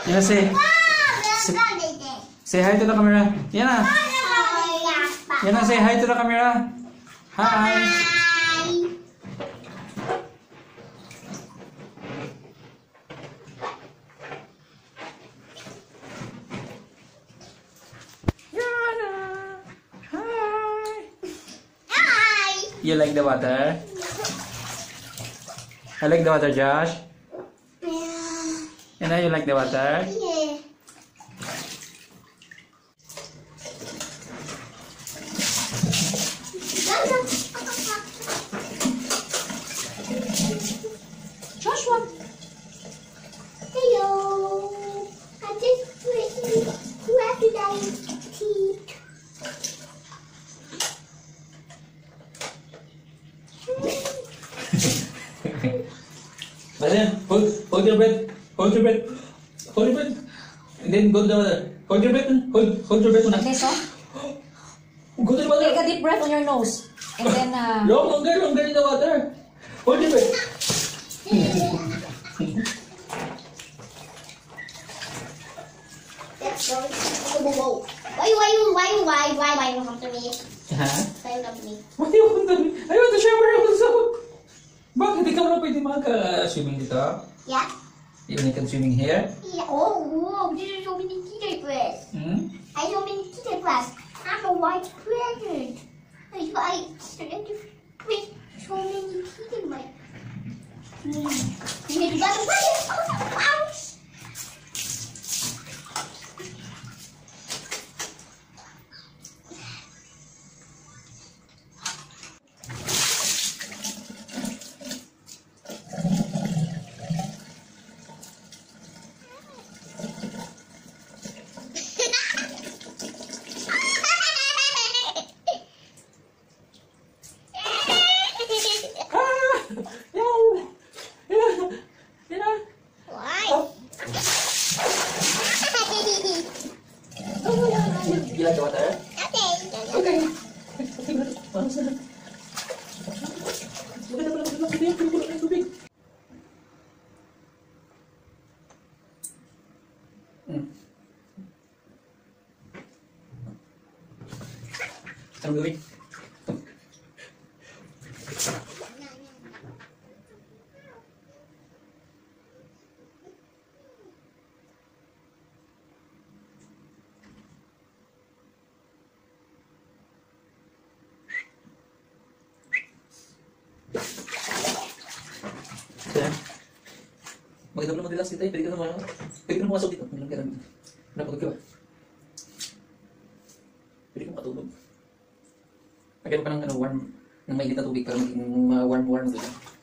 Yan na, say hi to the camera. Yan na. Yan na, say hi to the camera. Hi. You like the water? I like the water, Josh. And now you like the water? Yeah. Joshua. Hello. I just grabbed my teeth. But then, hold your breath. Hold your breath. Hold your breath. And then go to the water. Hold your breath. Hold your breath. Okay, so? Go to the water. Take a deep breath on your nose. And then, Longer in the water. Hold your breath. Let's go. Whoa. Why you come to me? Huh? Why you come to me? What do you want to me? I want to shower also. Bakit ikaw na pwede maka-swimming dito? Yeah. You can swimming here? Yeah. Oh, this is so many kitty breasts. Hmm? I so many kitty breasts. I'm a white pregnant. I so many kitty breasts. You need to go to the house. You like the water? Okay. Anong gawin? Maganda mo relax kita, pwede ka naman. Pwede ka naman masok dito. Maganda ka naman. Napagod ka ba? Pwede ka makatulog. Lagyan mo ka ng warm, ng mainit na tubig para maging warm dito.